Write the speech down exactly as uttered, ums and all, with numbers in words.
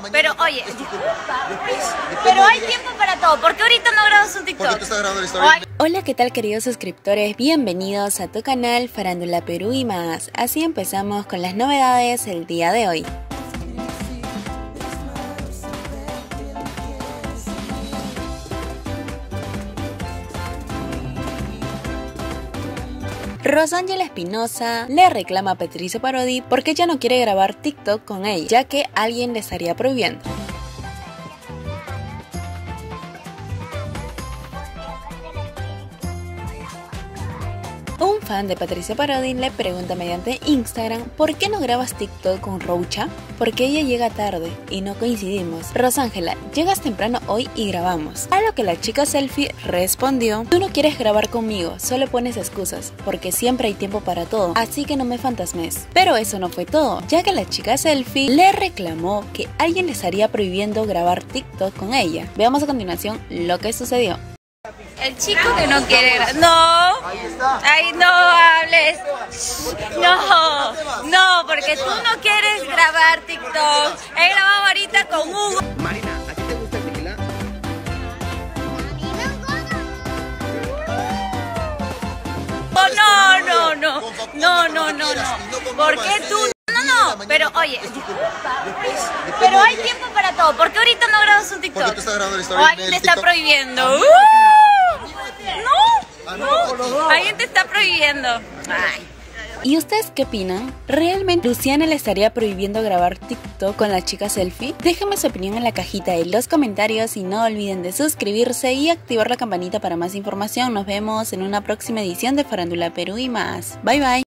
pero oye, pero hay tiempo para todo. ¿Por qué ahorita no grabas un TikTok? ¿Por qué tú estás grabando la historia? Ay. Hola, ¿qué tal, queridos suscriptores? Bienvenidos a tu canal Farándula Perú y más. Así empezamos con las novedades el día de hoy. Rosángela Espinosa le reclama a Patricia Parodi porque ella no quiere grabar TikTok con ella, ya que alguien le estaría prohibiendo. Un fan de Patricia Parodi le pregunta mediante Instagram ¿por qué no grabas TikTok con Roucha? Porque ella llega tarde y no coincidimos. Rosángela, llegas temprano hoy y grabamos. A lo que la chica selfie respondió: tú no quieres grabar conmigo, solo pones excusas, porque siempre hay tiempo para todo, así que no me fantasmes. Pero eso no fue todo, ya que la chica selfie le reclamó que alguien le estaría prohibiendo grabar TikTok con ella. Veamos a continuación lo que sucedió. El chico que no quiere grabar. No. Ay, no hables. No. No, porque tú no quieres grabar TikTok. He grabado ahorita con Hugo. Marina, ¿a ti te gusta el tequila? Oh, no, no, no. No, no, no, no. ¿Por qué tú? No, no, pero oye. Pero hay tiempo para todo. ¿Por qué ahorita no grabas un TikTok? ¿Por qué tú estás grabando la historia? O alguien te está prohibiendo. ¡Uh! No, no. Alguien te está prohibiendo. Ay. ¿Y ustedes qué opinan? ¿Realmente Luciana le estaría prohibiendo grabar TikTok con la chica selfie? Déjenme su opinión en la cajita de los comentarios y no olviden de suscribirse y activar la campanita para más información. Nos vemos en una próxima edición de Farándula Perú y más. Bye bye.